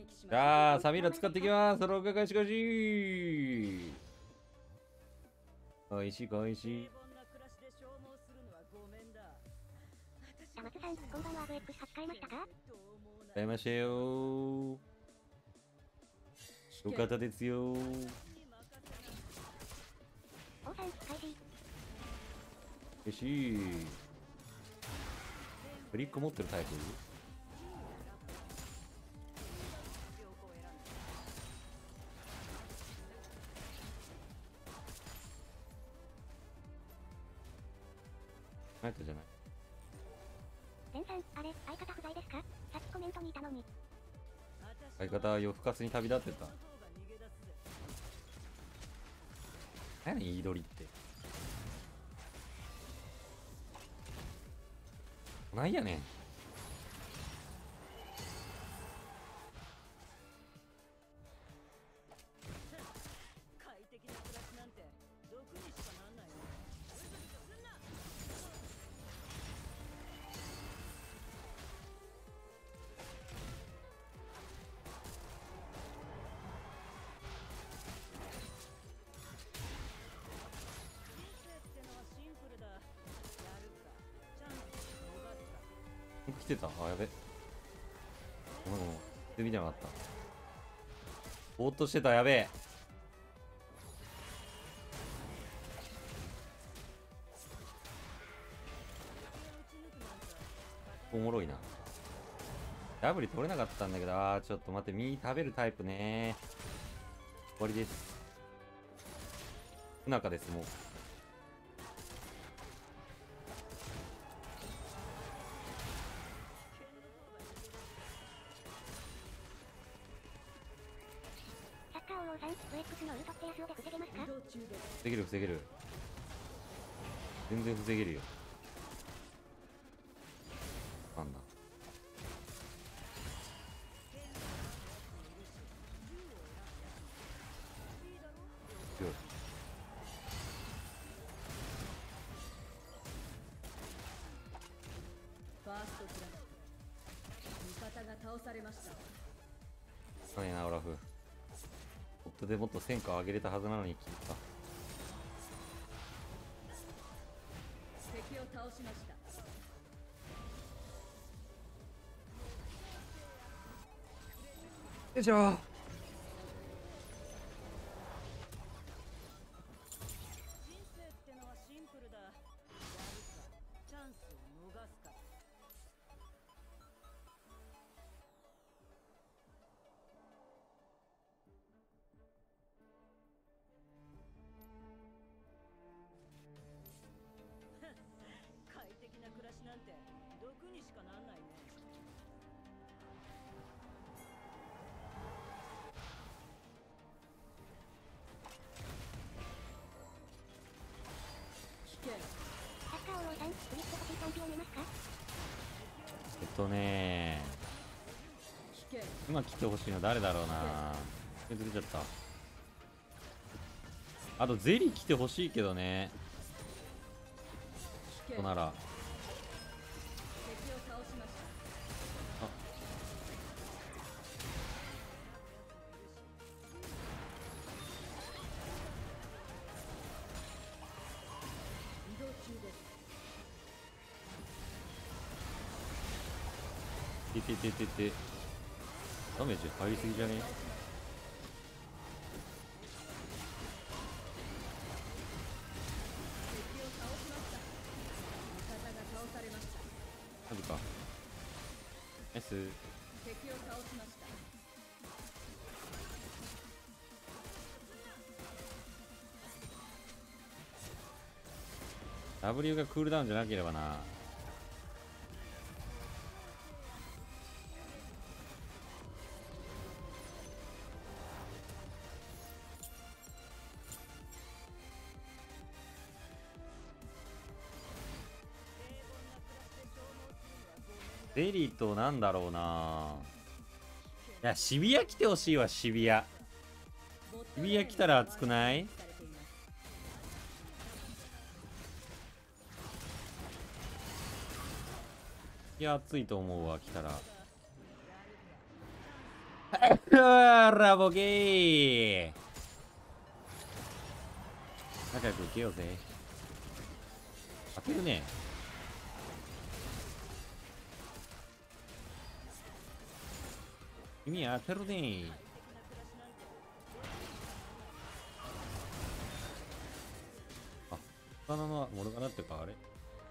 じゃあサミーラ使っていきます。ロッカー返し返し。返し返し。 松さん、こんばんは。FX 履き替えましたか？ 買いましたよ。よかったですよ。 王さん、開始。 よし。ブリック持ってるタイプ？何やったじゃない。 レンさん、あれ、相方不在ですか？さっきコメントにいたのに。 相方は夜更かしに旅立ってた。何やねん、言い取りって。なんやねん。 快適な暮らしなんて毒にしかなんないよ。人生ってのはシンプルだ。やるかチャンスを逃すか。 来てた。あ、やべ。ごめんごめん。全然見てなかった。ぼーっとしてた。やべえ。おもろいな。ダブリ取れなかったんだけど、ちょっと待って、身食べるタイプね。終わりです。不仲です、もう。 サッカー王さん、FX のウルトって安尾で防げますか？ 防げる、防げる。全然防げるよ。なんだ。強い。 ファーストクラッシュ。味方が倒されました。 そうやな、オラフ。夫でもっと戦果を上げれたはずなのに聞いた。 敵を倒しました。 よいしょ。 人生ってのはシンプルだ。やるかチャンスを逃すか。快適な暮らしなんて毒にしかなんないね。危険。 サッカー王さん、ブリッジ欲しいチャンピオンいますか？ 危険。 今来てほしいの誰だろうな。ずれちゃった。あとゼリー来てほしいけどね。 危険。 となら。 敵を倒しました。移動中です。 て。ダメージ入りすぎじゃね？ 敵を倒しました。味方が倒されました。 マジか。ナイス。 敵を倒しました。 W がクールダウンじゃなければな。ゼリーとなんだろうな。いや、渋谷来てほしいわ、渋谷。渋谷来たら熱くない？いや、暑いと思うわ、来たら。 あらボケー、仲良く受けようぜ。当てるね。君当てるね。あ、魚のモルガナってかあれ。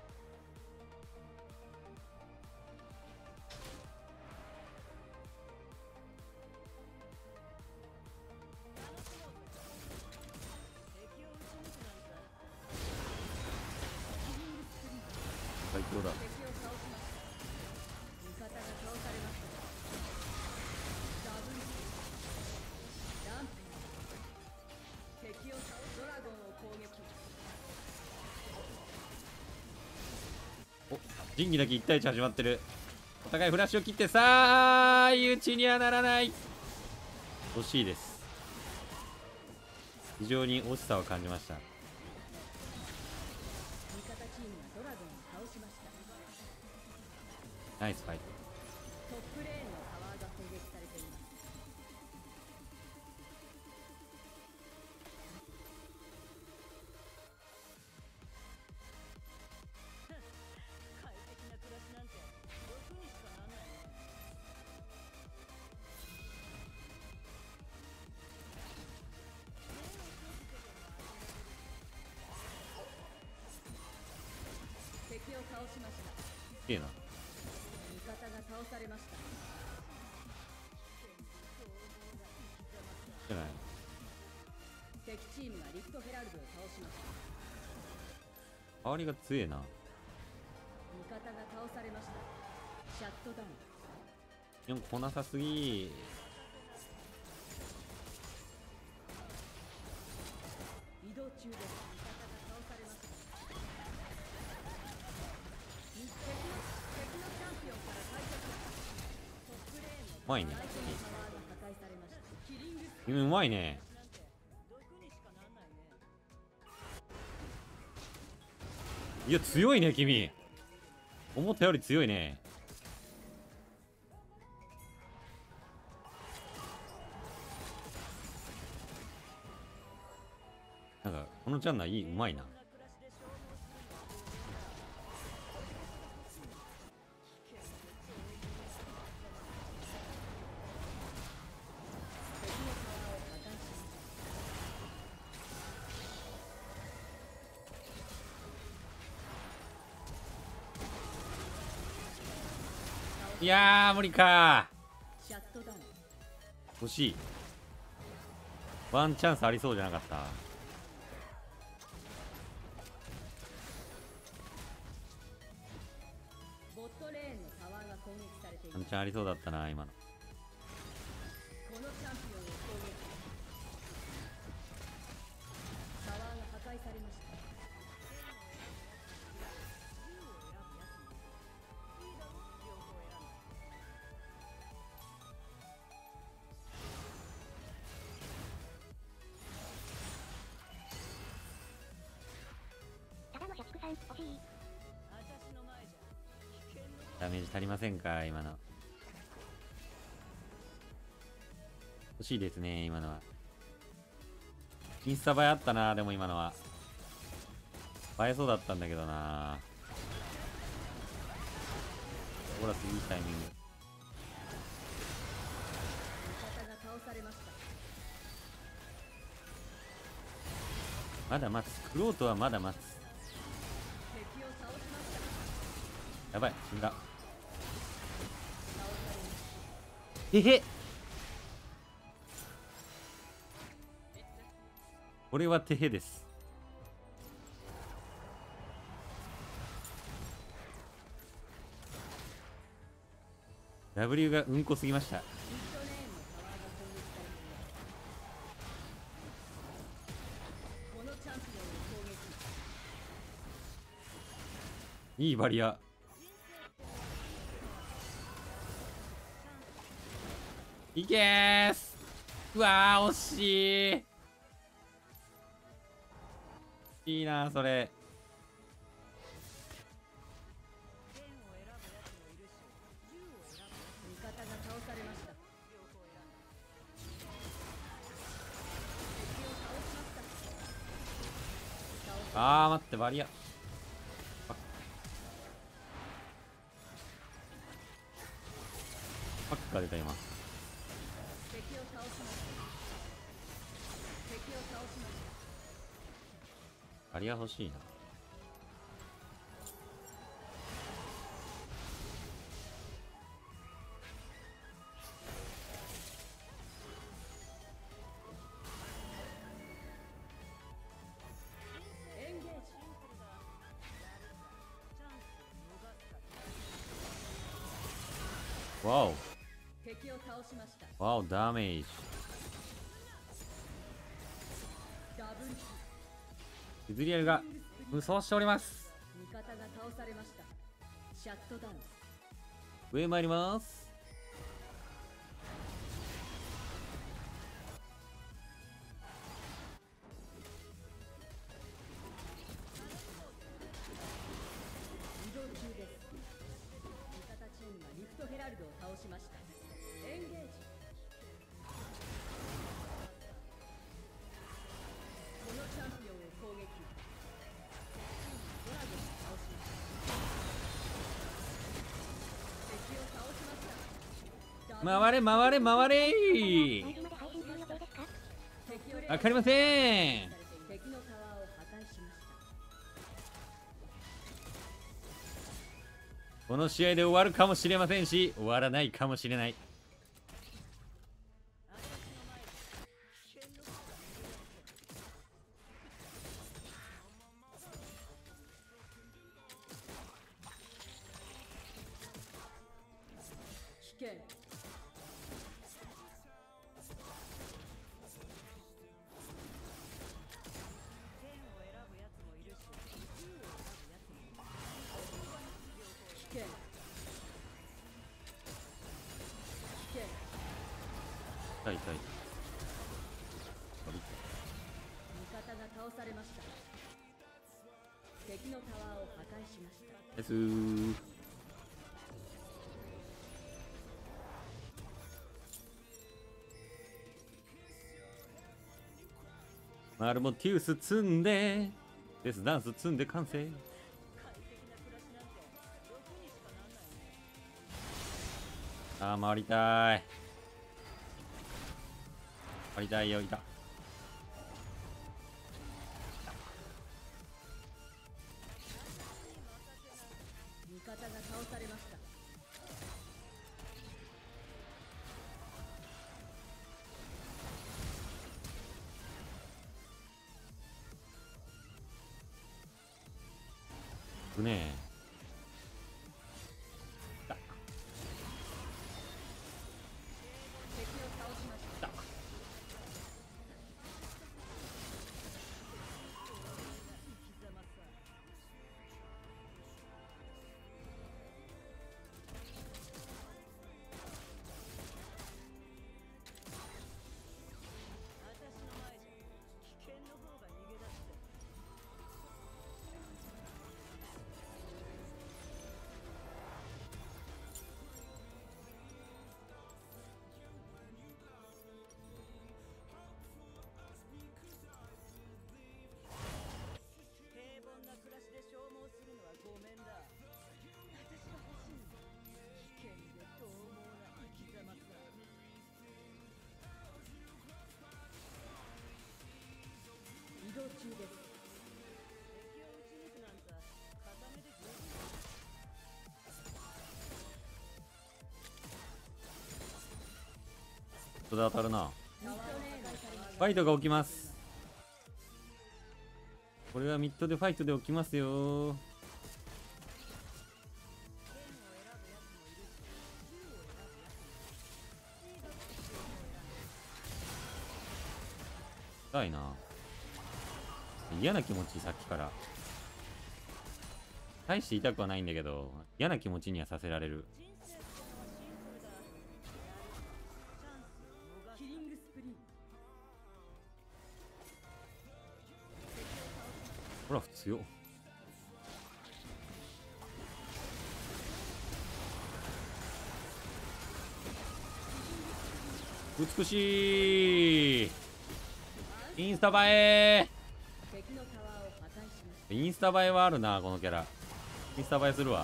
最強だ。 敵を倒しました。味方が倒されました。ダブルキル。ランペン。敵を倒す。ドラゴンを攻撃。 お、仁義なき1対1始まってる。お互いフラッシュを切ってさあ相打ちにはならない。惜しいです。非常に惜しさを感じました。 味方チームがドラゴンを倒しました。 ナイスファイト。 トップレーンのタワーが攻撃されています。快適な暮らしなんて欲にしかなんないね。敵を倒しました。 いいな。 味方が倒されました。 じゃない。 敵チームがリフトヘラルドを倒しました。 香りが強えな。 味方が倒されました。シャットダウン。 でも来なさすぎ。 移動中です。味方が倒されました。敵のチャンピオンから退却。トップレーンのうまいね。 相手のタワーが破壊されました。キリングス君うまいね。 なんて毒にしかなんないね。 いや強いね君。思ったより強いね。なんかこのチャンナいい、うまいな。いやー無理かシャットダウン。 ー。惜しい。ワンチャンスありそうじゃなかった。 ボットレーンのタワーが攻撃されています。 ワンチャンありそうだったな今の。 このチャンピオンを攻撃。タワーが破壊されました。 ただの社畜さん、惜しい。 私の前じゃ危険のダメージ足りませんか今の。欲しいですね今のは。インスタ映えあったな。でも今のは映えそうだったんだけどな。ほらいいタイミング。 味方が倒されました。 まだ待つ。クロートはまだ待つ。 敵を倒しました。 やばい死んだ。 倒されました。 へへ。これはてへです。W がうんこすぎました。 ミッドレーンのタワーが攻撃されています。このチャンピオンを攻撃。 いいバリア。いけーす。うわー惜しい。いいなそれ。 剣を選ぶやつもいるし、銃を選ぶ。味方が倒されました。両方選んだ。 あー待って、バリアパックが出た今。 敵を倒しました。敵を倒しました。 バリア欲しいな。 エンゲージ。 わお敵を倒しました。 わお、ダメージ。 ダブルキイズリエルが無双しております。 ル。味方が倒されました。シャットダウン。 上参ります。 移動中です。味方チームがリフトヘラルドを倒しました。エンゲージ。このチャンピオンを攻撃。ドラゴンを倒しました。敵を倒しました。 回れ回れ回れ何時まで配信する予定ですか？ 敵をわかりません。 敵のタワーを破壊しました。 この試合で終わるかもしれませんし、終わらないかもしれない。 危険。危険。危険。 痛い痛い。 味方が倒されました。敵のタワーを破壊しました。 ですー。マルモティウス積んでデスダンス積んで完成。あー回りたい。回りたいよ。いた。 味方が倒されました。 うねえ。 敵を倒しました。移動中です。 それ当たるな。 タワーを破壊されました。 ファイトが起きます。これはミッドでファイトで起きますよ。痛いな。嫌な気持ち、さっきから大して痛くはないんだけど、嫌な気持ちにはさせられる。 キリングスプリン。 ほら強っ。美しい。インスタ映え。 敵のタワーを破壊しましインスタ映えはあるな、このキャラ。インスタ映えするわ。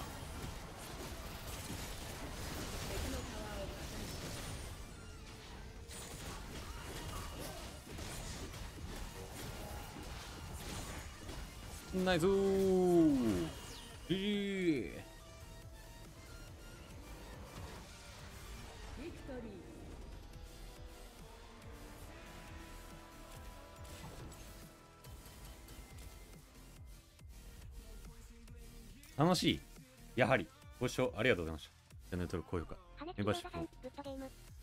敵のタワーを破ナイスー。GG。 ビクトリー。 楽しい。やはり。ご視聴ありがとうございました。チャンネル登録、高評価。 羽根メンバーシップもさん、グッドゲーム。